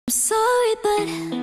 I'm sorry, but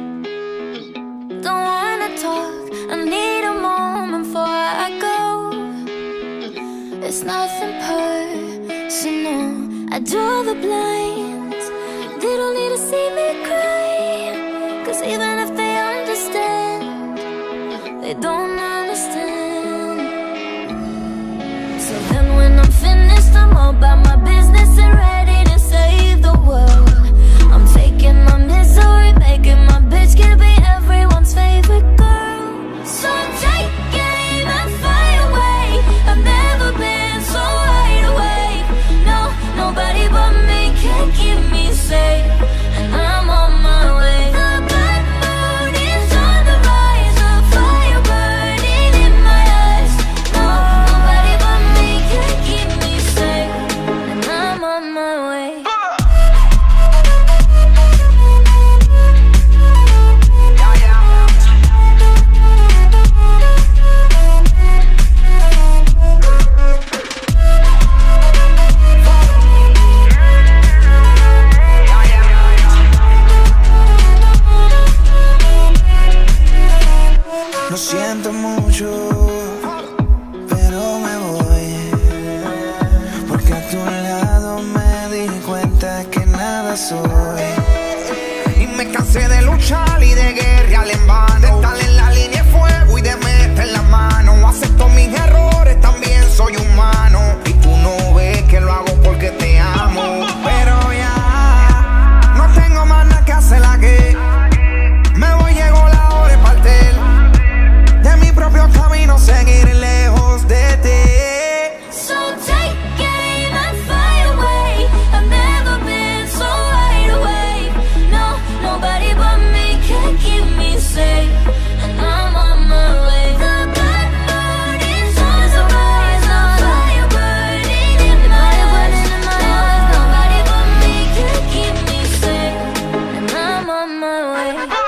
don't wanna talk. I need a moment before I go. It's nothing personal. I draw the blinds. They don't need to see me cry, 'cause even if they understand, they don't understand. So then when I'm finished, I'm all about my business and ready to save the world. I'm taking my misery, making my bitch can be everyone's favorite girl. So take aim and fly away. I've never been so wide awake. No, nobody but me can keep me safe, and I'm on my way. The bad mood is on the rise, a fire burning in my eyes. No, nobody but me can keep me safe, and I'm on my way. Lo siento mucho, pero me voy, porque a tu lado me di cuenta que nada soy. Y me cansé de luchar y de guerrear en vano, de estar en la línea de fuego y de meter la mano. Acepto mis errores, también soy humano, y tú no ves que lo hago porque te amo. Pero ya no tengo más nada que hacer aquí. Me voy, llegó la hora de partir de mi propio camino, seguir lejos de ti. So take aim and fly away. I've never been so wide awake. No, nobody but me can keep me safe, and I'm on my way. The bad mood is on the rise, a fire burning in my eyes. Nobody but me can keep me safe, and I'm on my way.